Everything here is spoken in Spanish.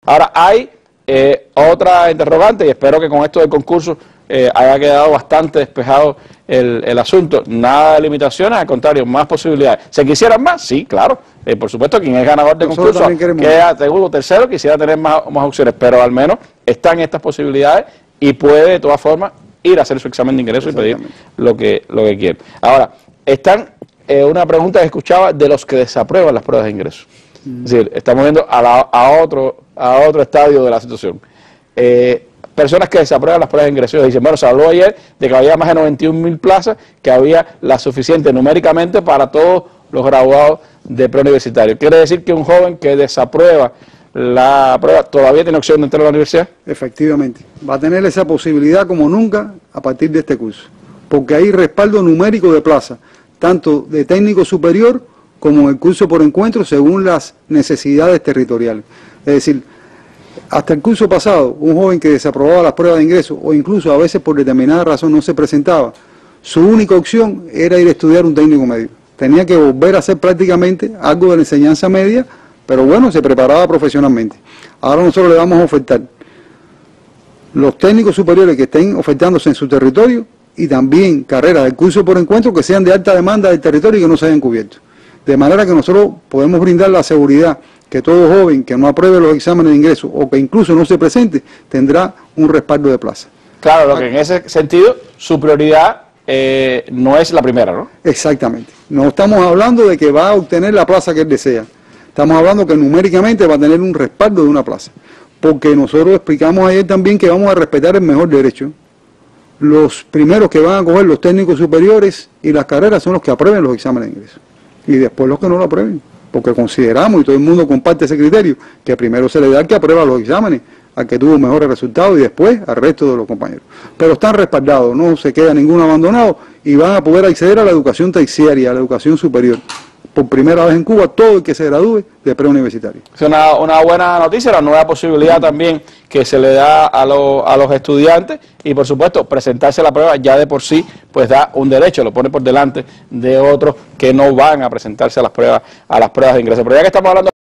Ahora, hay otra interrogante, y espero que con esto del concurso haya quedado bastante despejado el asunto. Nada de limitaciones, al contrario, más posibilidades. ¿Se quisieran más? Sí, claro. Por supuesto, quien es ganador de concurso, queda segundo o tercero, quisiera tener más opciones, pero al menos están estas posibilidades y puede de todas formas ir a hacer su examen de ingreso y pedir lo que quiere. Ahora, están una pregunta que escuchaba de los que desaprueban las pruebas de ingreso. Es decir, estamos viendo a otro estadio de la situación. Personas que desaprueban las pruebas de ingreso dicen, bueno, se habló ayer de que había más de 91.000 plazas, que había la suficiente numéricamente para todos los graduados de preuniversitario. ¿Quiere decir que un joven que desaprueba la prueba todavía tiene opción de entrar a la universidad? Efectivamente, va a tener esa posibilidad como nunca a partir de este curso, porque hay respaldo numérico de plaza, tanto de técnico superior como en el curso por encuentro según las necesidades territoriales. Es decir, hasta el curso pasado, un joven que desaprobaba las pruebas de ingreso o incluso a veces por determinada razón no se presentaba, su única opción era ir a estudiar un técnico medio. Tenía que volver a hacer prácticamente algo de la enseñanza media, pero bueno, se preparaba profesionalmente. Ahora nosotros le vamos a ofertar los técnicos superiores que estén ofertándose en su territorio y también carreras del curso por encuentro que sean de alta demanda del territorio y que no se hayan cubierto. De manera que nosotros podemos brindar la seguridad que todo joven que no apruebe los exámenes de ingreso o que incluso no se presente tendrá un respaldo de plaza. Claro, lo que en ese sentido su prioridad no es la primera, ¿no? Exactamente. No estamos hablando de que va a obtener la plaza que él desea. Estamos hablando que numéricamente va a tener un respaldo de una plaza. Porque nosotros explicamos ayer también que vamos a respetar el mejor derecho. Los primeros que van a coger los técnicos superiores y las carreras son los que aprueben los exámenes de ingreso. Y después los que no lo aprueben. Porque consideramos, y todo el mundo comparte ese criterio, que primero se le da al que aprueba los exámenes, al que tuvo mejores resultados y después al resto de los compañeros. Pero están respaldados, no se queda ninguno abandonado y van a poder acceder a la educación terciaria, a la educación superior. Por primera vez en Cuba, todo el que se gradúe de preuniversitario. Es una buena noticia, la nueva posibilidad también que se le da a los estudiantes y por supuesto presentarse a la prueba ya de por sí pues da un derecho, lo pone por delante de otros que no van a presentarse a las pruebas de ingreso. Pero ya que estamos hablando